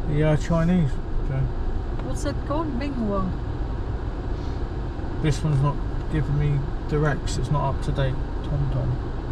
The Chinese. So What's it called? Bingwang. this one's not giving me directs. It's not up to date. TomTom.